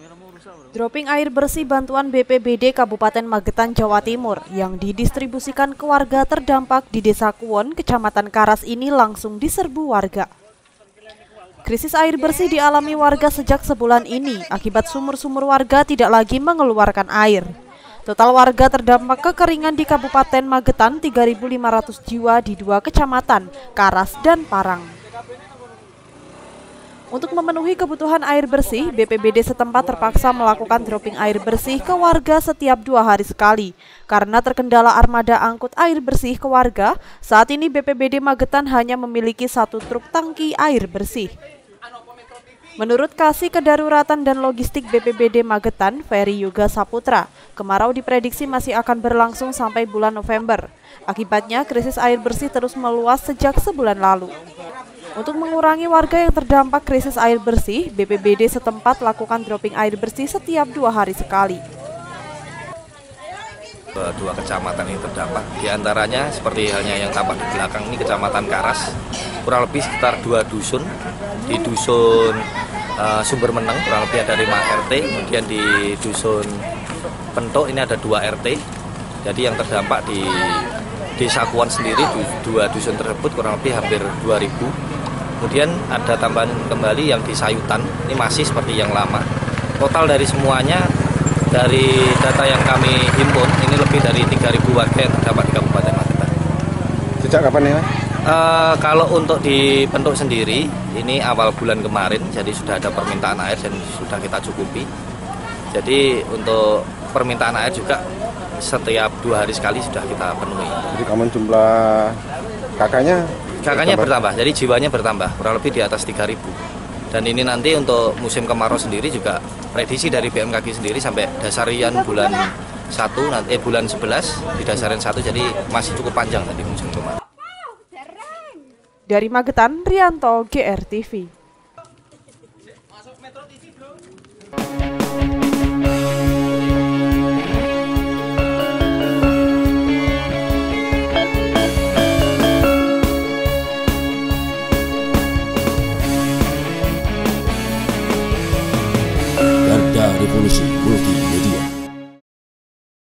Dropping air bersih bantuan BPBD Kabupaten Magetan, Jawa Timur yang didistribusikan ke warga terdampak di Desa Kuwon, Kecamatan Karas ini langsung diserbu warga. Krisis air bersih dialami warga sejak sebulan ini akibat sumur-sumur warga tidak lagi mengeluarkan air. Total warga terdampak kekeringan di Kabupaten Magetan 3.500 jiwa di 2 kecamatan, Karas dan Parang. Untuk memenuhi kebutuhan air bersih, BPBD setempat terpaksa melakukan dropping air bersih ke warga setiap 2 hari sekali. Karena terkendala armada angkut air bersih ke warga, saat ini BPBD Magetan hanya memiliki 1 truk tangki air bersih. Menurut Kasih Kedaruratan dan Logistik BPBD Magetan, Ferry Yoga Saputra, kemarau diprediksi masih akan berlangsung sampai bulan November. Akibatnya, krisis air bersih terus meluas sejak sebulan lalu. Untuk mengurangi warga yang terdampak krisis air bersih, BPBD setempat lakukan dropping air bersih setiap 2 hari sekali. 2 kecamatan ini terdampak, diantaranya seperti halnya yang tampak di belakang ini Kecamatan Karas, kurang lebih sekitar 2 dusun. Di dusun Sumber Meneng kurang lebih ada 5 RT, kemudian di dusun Pentok ini ada 2 RT. Jadi yang terdampak di Desa Kuwon sendiri, 2 dusun tersebut kurang lebih hampir 2.000. Kemudian ada tambahan kembali yang di Sayutan, ini masih seperti yang lama. Total dari semuanya, dari data yang kami himpun, ini lebih dari 3.000 warga yang terdampak di Kabupaten Magetan. Sejak kapan ya? Kalau untuk di Pentok sendiri, ini awal bulan kemarin, jadi sudah ada permintaan air dan sudah kita cukupi. Jadi untuk permintaan air juga setiap 2 hari sekali sudah kita penuhi. Jadi kamu jumlah kakaknya bertambah, jadi jiwanya bertambah, kurang lebih di atas 3.000. Dan ini nanti untuk musim kemarau sendiri juga prediksi dari BMKG sendiri sampai dasarian bulan 1, bulan 11 di dasaran 1, jadi masih cukup panjang nanti musim kemarau. Dari Magetan, Rianto, GRTV.